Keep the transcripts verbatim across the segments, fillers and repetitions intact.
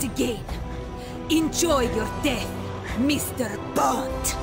meet again. Enjoy your death, Mister Bond.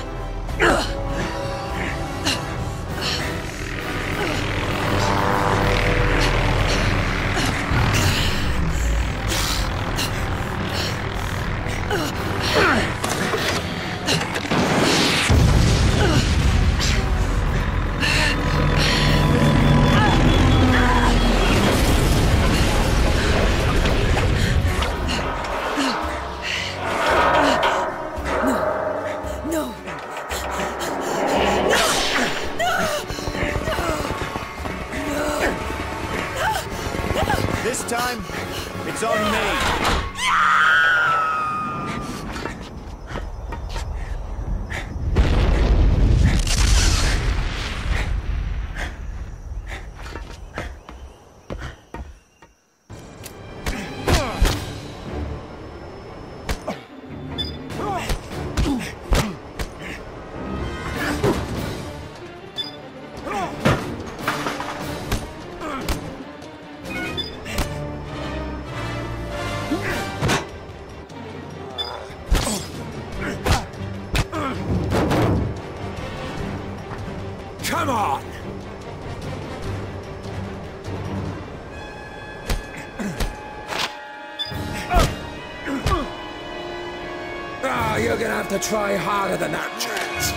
This time, it's on me. Come on! Ah, you're gonna have to try harder than that, James.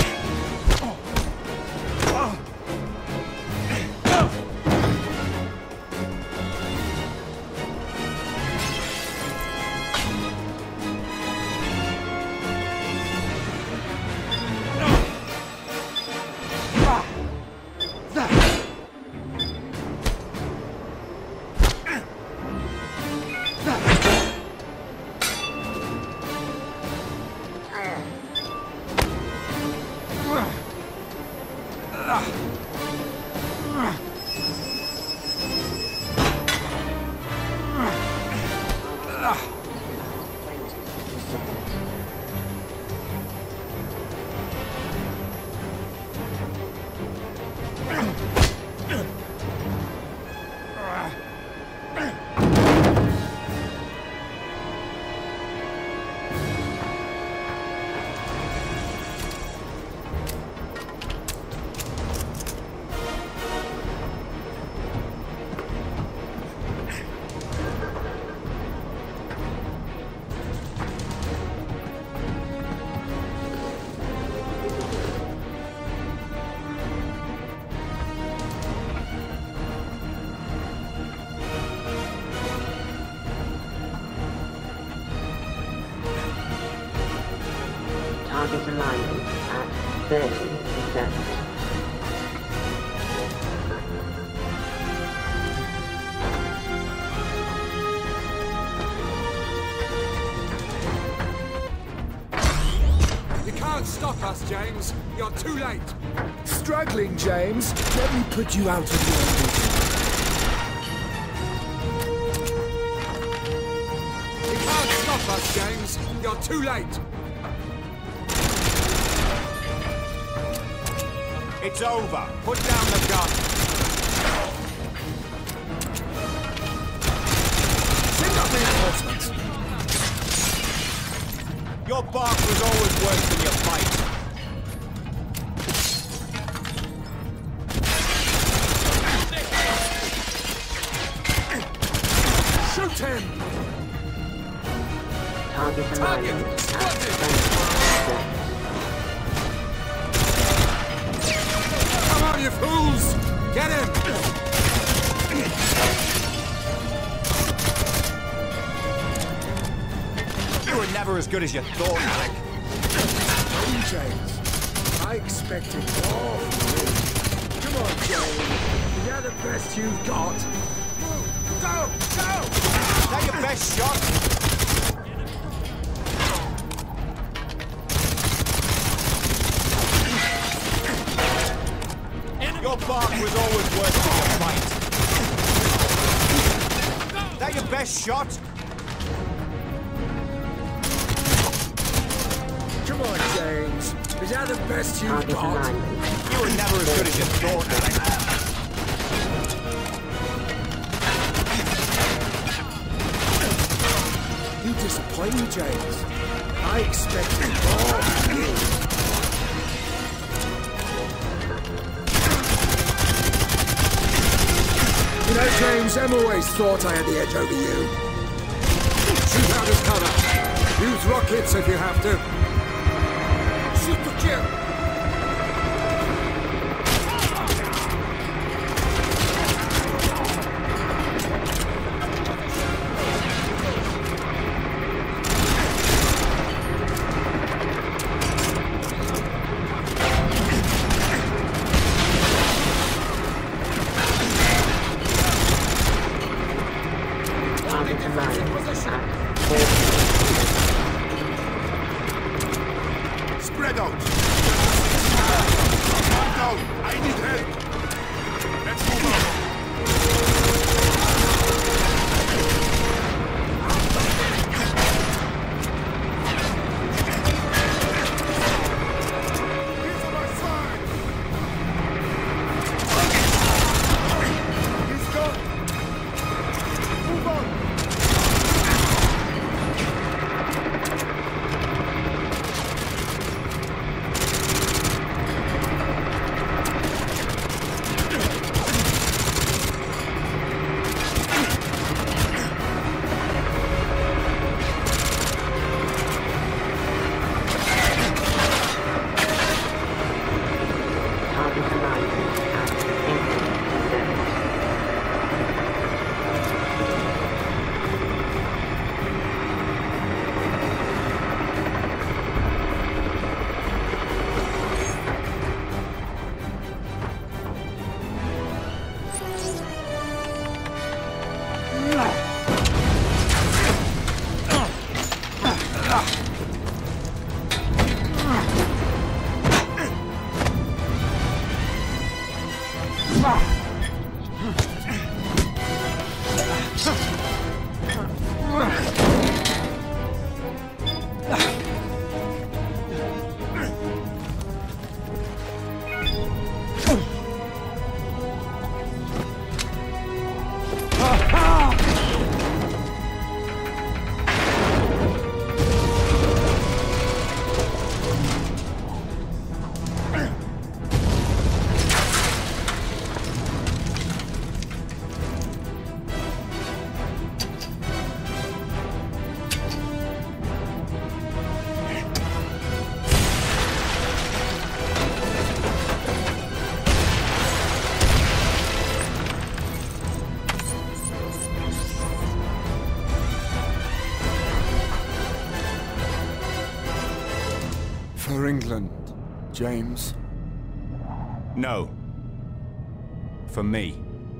Target alignment at thirty percent. You can't stop us, James. You're too late. Struggling, James? Let me put you out of your misery. You can't stop us, James. You're too late. It's over. Put down the gun. Send up reinforcements. Your bark was always worse than your fight. Shoot him! Target alignment at twenty percent. Come on, you fools! Get him! You were never as good as you thought, Alec. Hey, James. I expected more from you. Come on, James. Is that the best you've got? Go! Go! Is that your best shot? Your bark was always worse than your fight. Is that your best shot? Come on, James. Is that the best you've Target got? alignment. You were never as good as you thought, Alec. You disappoint me, James. I expected more from you. You know, James, Em always thought I had the edge over you. Shoot out his cover. Use rockets if you have to. Shoot for kill. Spread out! One down! I need help! Let's move on! He's on my side! He's gone! Move on! For England, James. No. For me.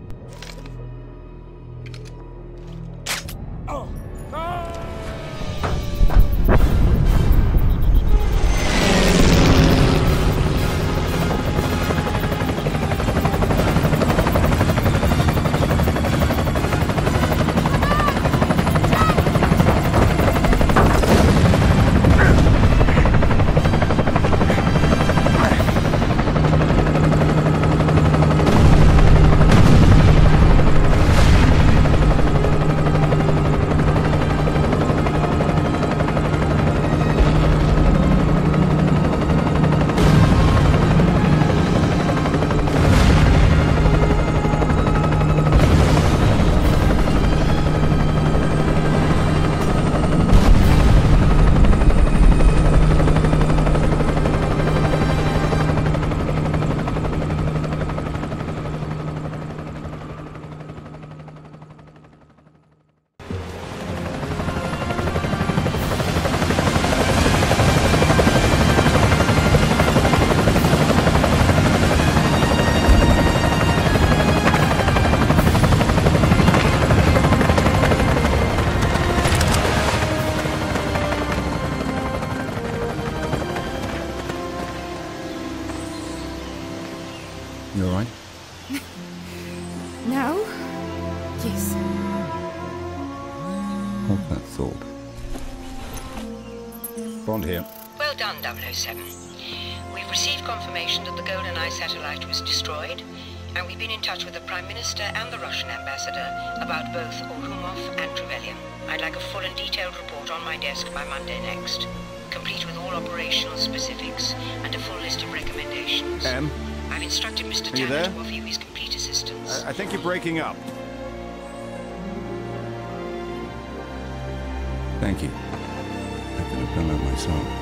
You all right? Now? Yes. Hold that thought. Bond here. Well done, double oh seven. We've received confirmation that the GoldenEye satellite was destroyed. And we've been in touch with the Prime Minister and the Russian Ambassador about both Okhumov and Trevelyan. I'd like a full and detailed report on my desk by Monday next, complete with all operational specifics and a full list of recommendations. Em? I've instructed Mister Are you Tanner there? to offer you his complete assistance. I, I think you're breaking up. Thank you. I could have done that myself.